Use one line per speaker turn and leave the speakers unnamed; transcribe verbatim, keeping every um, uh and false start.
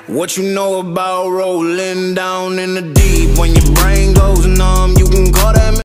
What you know about rolling down in the deep? When your brain goes